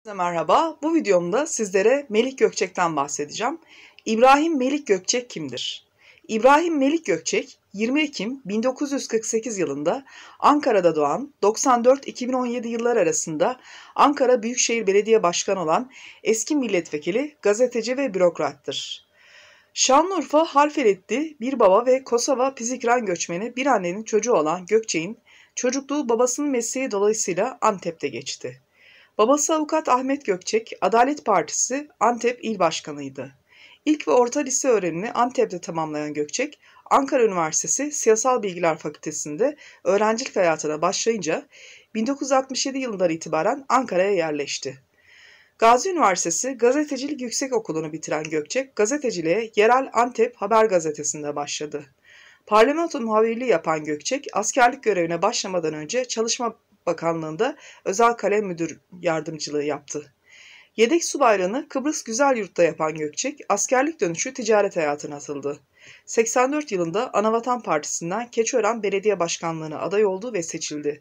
Merhaba, bu videomda sizlere Melik Gökçek'ten bahsedeceğim. İbrahim Melik Gökçek kimdir? İbrahim Melik Gökçek, 20 Ekim 1948 yılında Ankara'da doğan, 94-2017 yıllar arasında Ankara Büyükşehir Belediye Başkanı olan eski milletvekili, gazeteci ve bürokrattır. Şanlıurfa Harfeletli bir baba ve Kosova Pizikran göçmeni bir annenin çocuğu olan Gökçek'in çocukluğu babasının mesleği dolayısıyla Antep'te geçti. Babası avukat Ahmet Gökçek, Adalet Partisi Antep İl Başkanıydı. İlk ve orta lise öğrenimini Antep'te tamamlayan Gökçek, Ankara Üniversitesi Siyasal Bilgiler Fakültesi'nde öğrencilik hayatına başlayınca 1967 yılından itibaren Ankara'ya yerleşti. Gazi Üniversitesi Gazetecilik Yüksekokulu'nu bitiren Gökçek, gazeteciliğe yerel Antep Haber Gazetesi'nde başladı. Parlamento muhabirliği yapan Gökçek, askerlik görevine başlamadan önce Çalışma Bakanlığı'nda özel kalem müdür yardımcılığı yaptı. Yedek subaylığını Kıbrıs Güzelyurt'ta yapan Gökçek, askerlik dönüşü ticaret hayatına atıldı. 84 yılında Anavatan Partisi'nden Keçiören Belediye Başkanlığı'na aday oldu ve seçildi.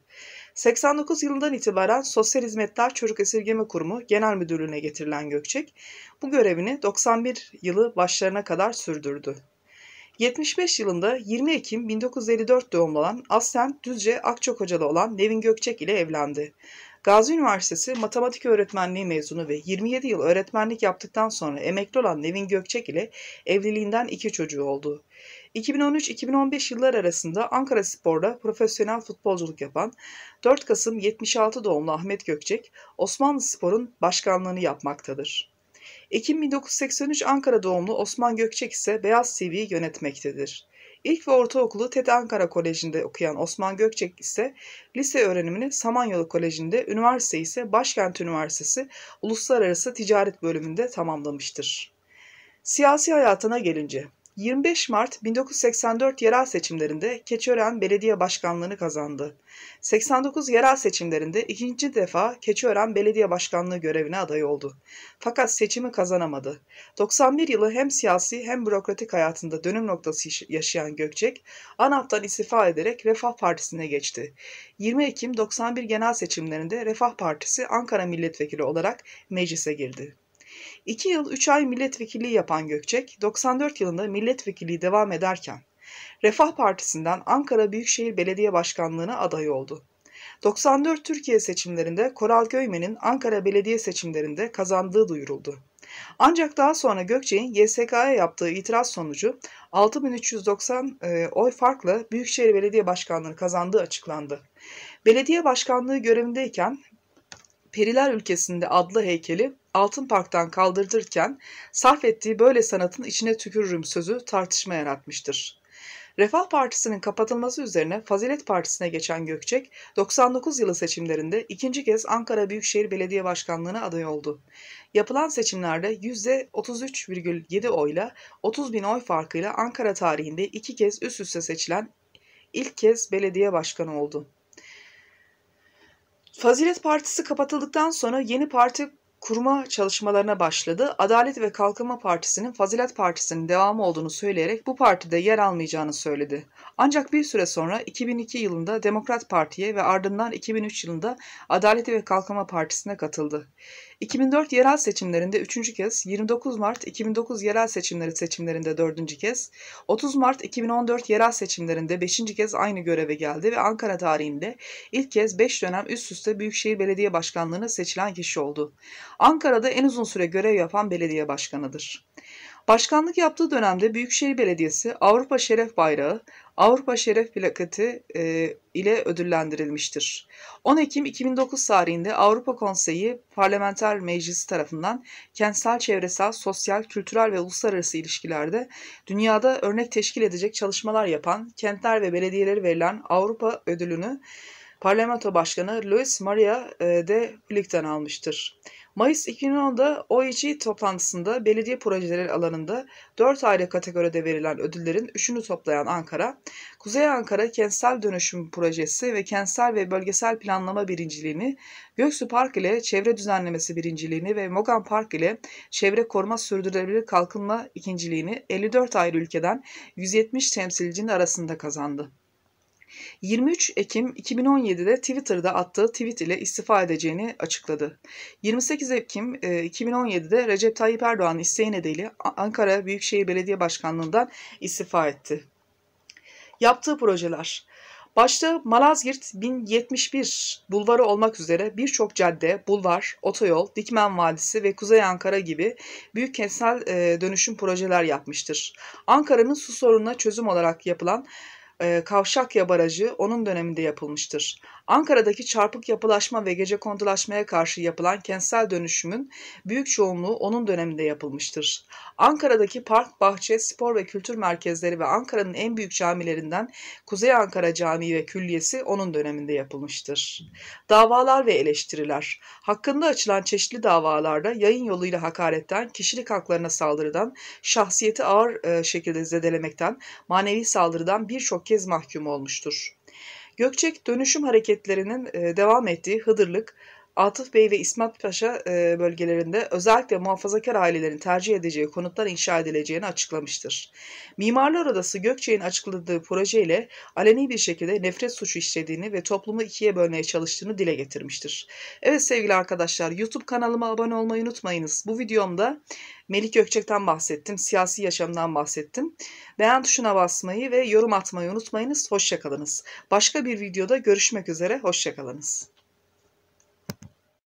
89 yılından itibaren Sosyal Hizmetler Çocuk Esirgeme Kurumu Genel Müdürlüğü'ne getirilen Gökçek, bu görevini 91 yılı başlarına kadar sürdürdü. 75 yılında 20 Ekim 1954 doğumlu olan aslen Düzce Akçakocalı olan Nevin Gökçek ile evlendi. Gazi Üniversitesi Matematik Öğretmenliği mezunu ve 27 yıl öğretmenlik yaptıktan sonra emekli olan Nevin Gökçek ile evliliğinden 2 çocuğu oldu. 2013-2015 yıllar arasında Ankaraspor'da profesyonel futbolculuk yapan 4 Kasım 76 doğumlu Ahmet Gökçek, Osmanlıspor'un başkanlığını yapmaktadır. Ekim 1983 Ankara doğumlu Osman Gökçek ise Beyaz TV'yi yönetmektedir. İlk ve ortaokulu TED Ankara Koleji'nde okuyan Osman Gökçek ise lise öğrenimini Samanyolu Koleji'nde, üniversite ise Başkent Üniversitesi Uluslararası Ticaret Bölümünde tamamlamıştır. Siyasi hayatına gelince, 25 Mart 1984 yerel seçimlerinde Keçiören Belediye Başkanlığı'nı kazandı. 89 yerel seçimlerinde ikinci defa Keçiören Belediye Başkanlığı görevine aday oldu. Fakat seçimi kazanamadı. 91 yılı hem siyasi hem bürokratik hayatında dönüm noktası yaşayan Gökçek, ANAP'tan istifa ederek Refah Partisi'ne geçti. 20 Ekim 91 genel seçimlerinde Refah Partisi Ankara Milletvekili olarak meclise girdi. 2 yıl 3 ay milletvekilliği yapan Gökçek, 94 yılında milletvekilliği devam ederken Refah Partisi'nden Ankara Büyükşehir Belediye Başkanlığı'na aday oldu. 94 Türkiye seçimlerinde Koral Göymen'in Ankara Belediye seçimlerinde kazandığı duyuruldu. Ancak daha sonra Gökçek'in YSK'ya yaptığı itiraz sonucu 6390 oy farkla Büyükşehir Belediye Başkanlığı'nı kazandığı açıklandı. Belediye başkanlığı görevindeyken Periler Ülkesi'nde adlı heykeli Altın Park'tan kaldırılırken sarf ettiği "böyle sanatın içine tükürürüm" sözü tartışma yaratmıştır. Refah Partisi'nin kapatılması üzerine Fazilet Partisi'ne geçen Gökçek, 99 yılı seçimlerinde ikinci kez Ankara Büyükşehir Belediye Başkanlığı'na aday oldu. Yapılan seçimlerde %33,7 oyla 30.000 oy farkıyla Ankara tarihinde 2 kez üst üste seçilen ilk kez belediye başkanı oldu. Fazilet Partisi kapatıldıktan sonra yeni parti kurma çalışmalarına başladı. Adalet ve Kalkınma Partisi'nin Fazilet Partisi'nin devamı olduğunu söyleyerek bu partide yer almayacağını söyledi. Ancak bir süre sonra 2002 yılında Demokrat Parti'ye ve ardından 2003 yılında Adalet ve Kalkınma Partisi'ne katıldı. 2004 yerel seçimlerinde 3. kez, 29 Mart 2009 yerel seçimlerinde 4. kez, 30 Mart 2014 yerel seçimlerinde 5. kez aynı göreve geldi ve Ankara tarihinde ilk kez 5 dönem üst üste Büyükşehir Belediye Başkanlığı'na seçilen kişi oldu. Ankara'da en uzun süre görev yapan belediye başkanıdır. Başkanlık yaptığı dönemde Büyükşehir Belediyesi Avrupa Şeref Bayrağı, Avrupa Şeref Plaketi ile ödüllendirilmiştir. 10 Ekim 2009 tarihinde Avrupa Konseyi Parlamenter Meclisi tarafından kentsel, çevresel, sosyal, kültürel ve uluslararası ilişkilerde dünyada örnek teşkil edecek çalışmalar yapan kentler ve belediyeleri verilen Avrupa ödülünü Parlamento Başkanı Luis Maria de Flick'ten almıştır. Mayıs 2010'da OEG toplantısında belediye projeleri alanında 4 ayrı kategoride verilen ödüllerin 3'ünü toplayan Ankara, Kuzey Ankara Kentsel Dönüşüm Projesi ve Kentsel ve Bölgesel Planlama birinciliğini, Göksu Park ile Çevre Düzenlemesi birinciliğini ve Mogan Park ile Çevre Koruma Sürdürülebilir Kalkınma ikinciliğini 54 ayrı ülkeden 170 temsilcinin arasında kazandı. 23 Ekim 2017'de Twitter'da attığı tweet ile istifa edeceğini açıkladı. 28 Ekim 2017'de Recep Tayyip Erdoğan'ın isteği nedeniyle Ankara Büyükşehir Belediye Başkanlığı'ndan istifa etti. Yaptığı projeler: başta Malazgirt 1071 bulvarı olmak üzere birçok cadde, bulvar, otoyol, Dikmen Vadisi ve Kuzey Ankara gibi büyük kentsel dönüşüm projeler yapmıştır. Ankara'nın su sorununa çözüm olarak yapılan Kavşakya Barajı onun döneminde yapılmıştır. Ankara'daki çarpık yapılaşma ve gecekondulaşmaya karşı yapılan kentsel dönüşümün büyük çoğunluğu onun döneminde yapılmıştır. Ankara'daki park, bahçe, spor ve kültür merkezleri ve Ankara'nın en büyük camilerinden Kuzey Ankara Camii ve Külliyesi onun döneminde yapılmıştır. Davalar ve eleştiriler: hakkında açılan çeşitli davalarda yayın yoluyla hakaretten, kişilik haklarına saldırıdan, şahsiyeti ağır şekilde zedelemekten, manevi saldırıdan birçok kez mahkum olmuştur. Gökçek, dönüşüm hareketlerinin devam ettiği Hıdırlık, Atıf Bey ve İsmet Paşa bölgelerinde özellikle muhafazakar ailelerin tercih edeceği konutlar inşa edileceğini açıklamıştır. Mimarlar Odası Gökçek'in açıkladığı projeyle aleni bir şekilde nefret suçu işlediğini ve toplumu ikiye bölmeye çalıştığını dile getirmiştir. Evet sevgili arkadaşlar, YouTube kanalıma abone olmayı unutmayınız. Bu videomda Melik Gökçek'ten bahsettim, siyasi yaşamdan bahsettim. Beğen tuşuna basmayı ve yorum atmayı unutmayınız. Hoşça kalınız. Başka bir videoda görüşmek üzere, hoşça kalınız.